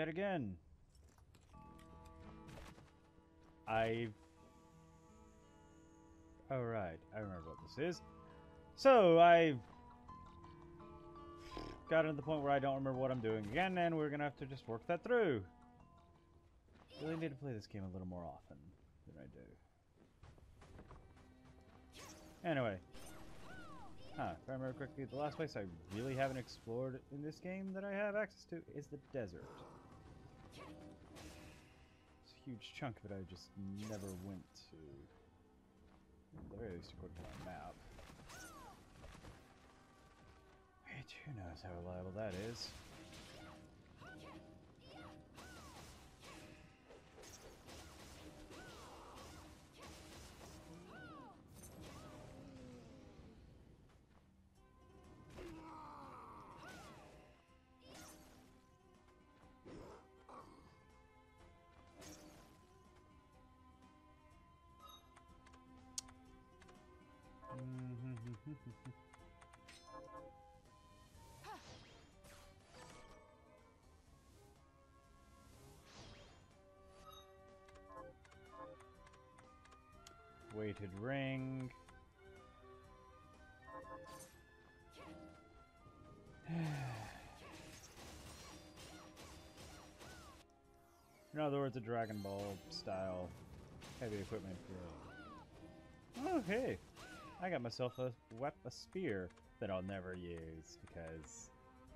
yet again. Oh, right. I remember what this is. So, I've gotten to the point where I don't remember what I'm doing again, and we're gonna have to just work that through. Really need to play this game a little more often than I do. Anyway. If I remember correctly, the last place I really haven't explored in this game that I have access to is the desert. It's a huge chunk of it I just never went to. At the very least, according to my map. Which, who knows how reliable that is. Weighted ring. In other words, a Dragon Ball style heavy equipment for. Oh, hey! I got myself a spear that I'll never use because.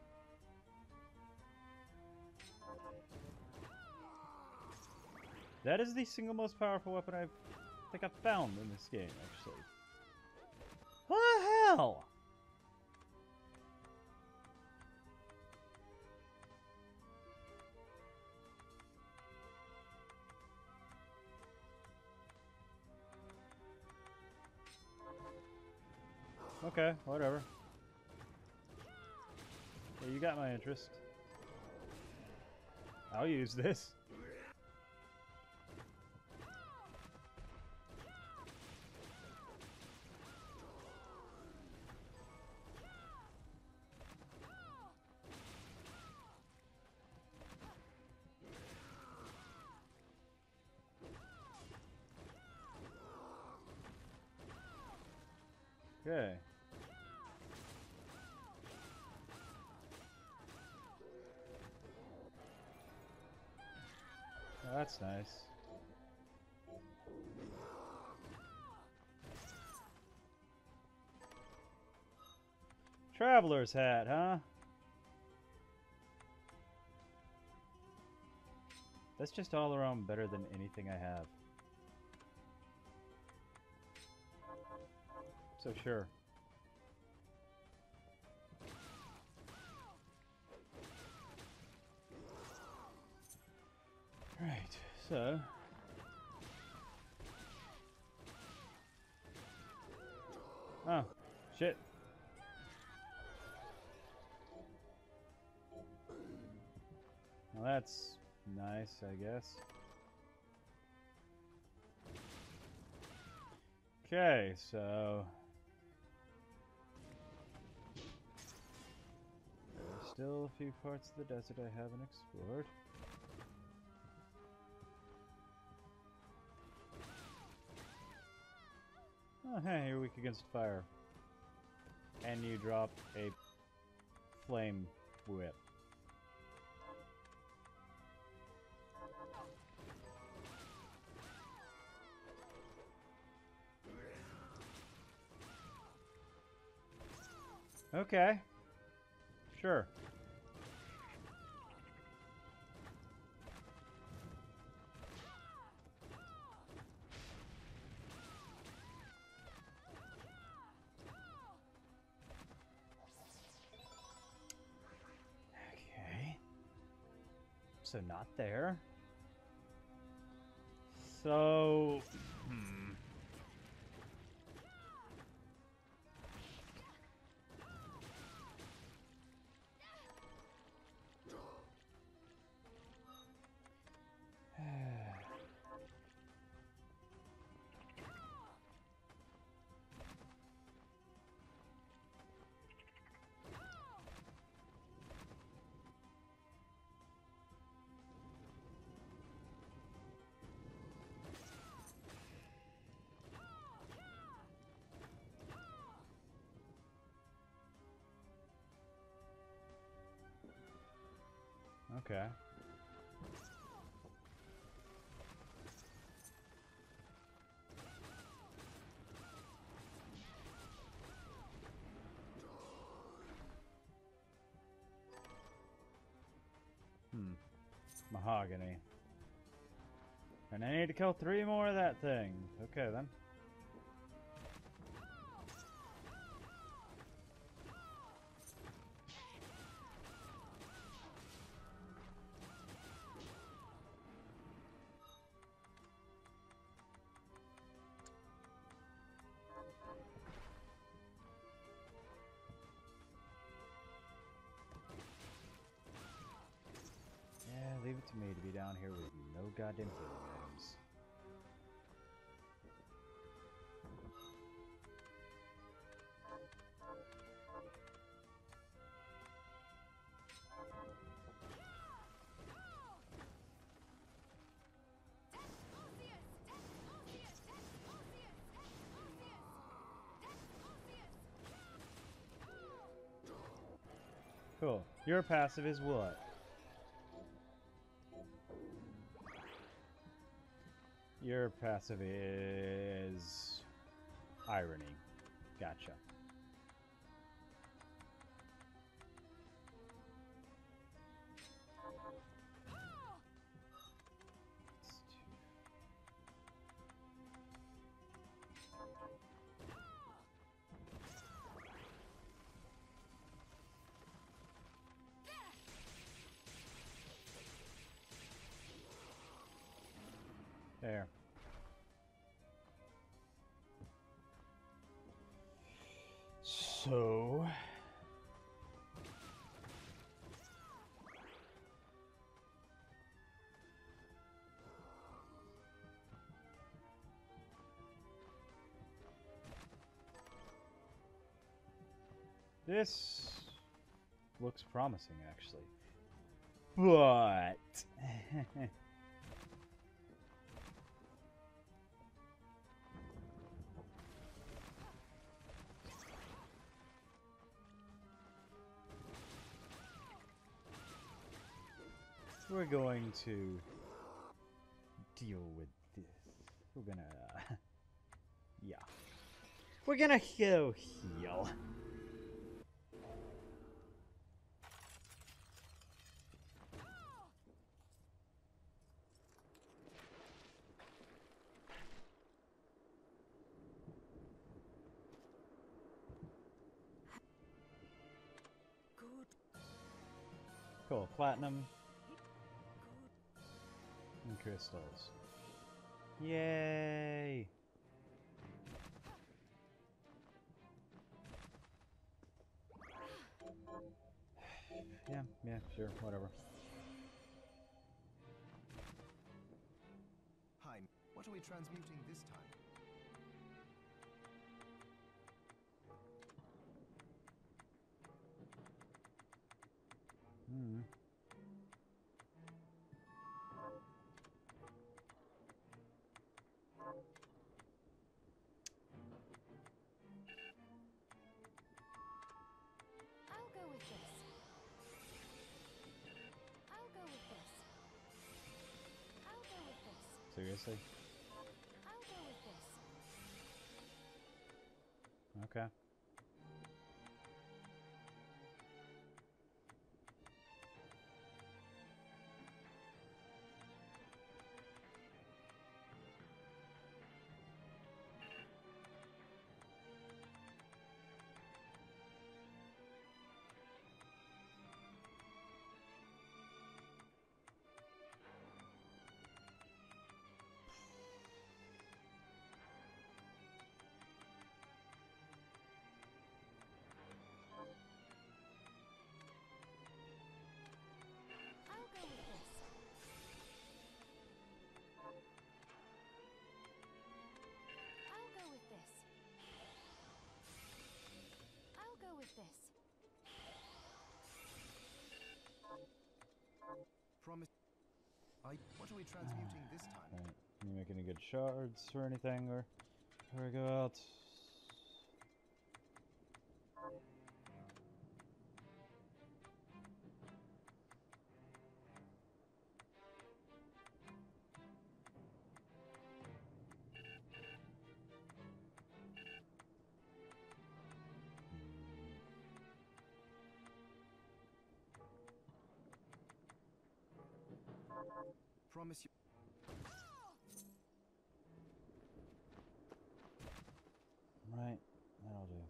That is the single most powerful weapon I think I've found in this game, actually. What the hell? Okay, whatever. Yeah, you got my interest. I'll use this. Okay. Oh, that's nice. Traveler's hat, huh? That's just all around better than anything I have. So sure. Right, so... Oh, shit. Well, that's nice, I guess. Okay, so... There are still a few parts of the desert I haven't explored. Oh, hey, you're weak against fire. And you drop a flame whip. Okay. Sure. Okay. So not there. So... Okay. Mahogany. And I need to kill 3 more of that thing. Okay, then. Yeah, leave it to me to be down here with no goddamn heroes. Cool. Your passive is what? Your passive is irony. Gotcha. There. So... this looks promising, actually. But... we're going to deal with this. We're gonna... yeah. We're gonna go heal. Cool. Platinum. And crystals. Yay! Yeah, sure, whatever. Hi, what are we transmuting this time? Hmm. I'll go with this. I'll go with this. I'll go with this. Seriously? I'll go with this. Okay. I'll go with this. I'll go with this. I'll go with this. Promise. What are we transmuting this time? Alright. You make any good shards or anything, or before we go out? Promise you. Right, that'll do.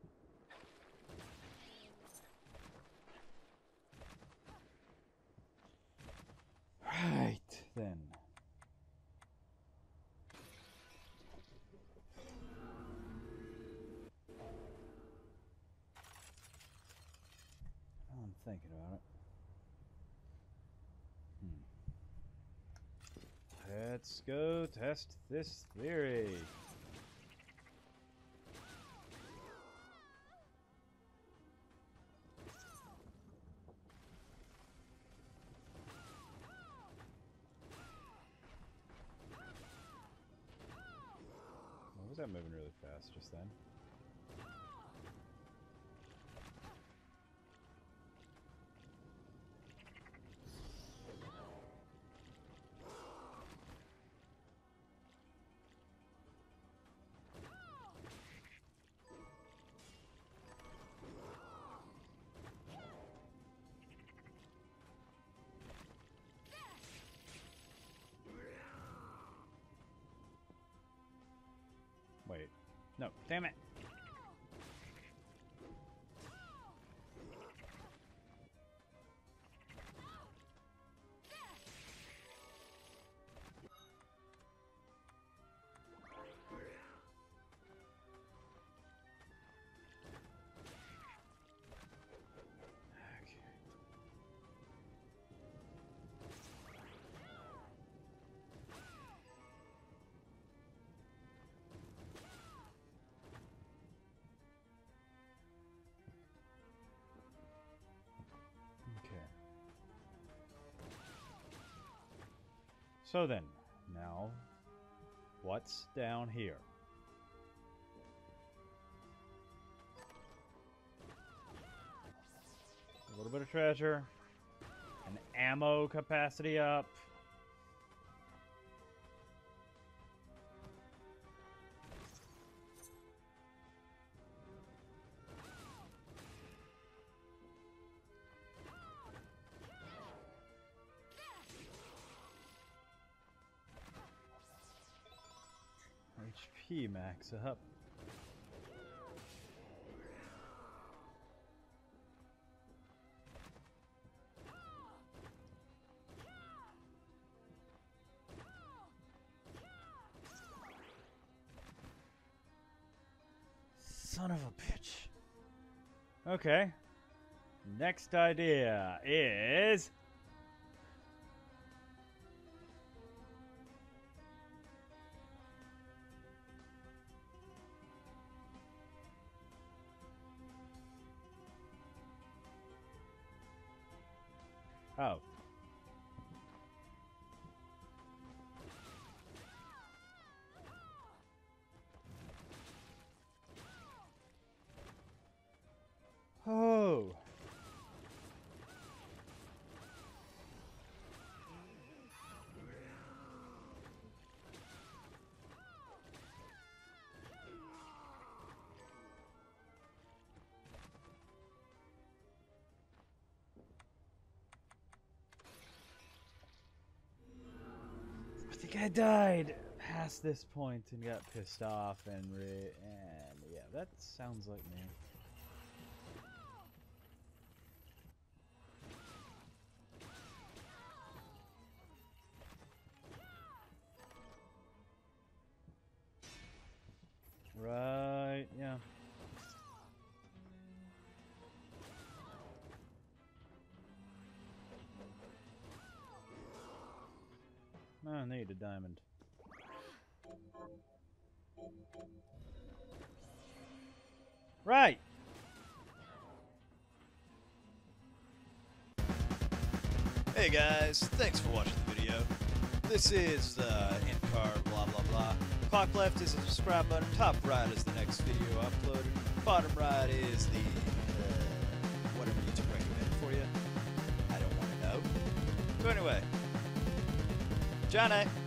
Right, then. I'm thinking about it. Let's go test this theory. Why was that moving really fast just then? Wait. No, damn it. Okay. Okay. So then, now, what's down here? A little bit of treasure, an ammo capacity up. HP max up. Son of a bitch. Okay. Next idea is... Oh. Oh. I think I died past this point and got pissed off and yeah, that sounds like me. Right, yeah. I need a diamond. Right! Hey guys, thanks for watching the video. This is the end card, blah blah blah. Clock left is the subscribe button, top right is the next video uploaded, bottom right is the whatever YouTube recommended for you. I don't want to know. So anyway, Johnny.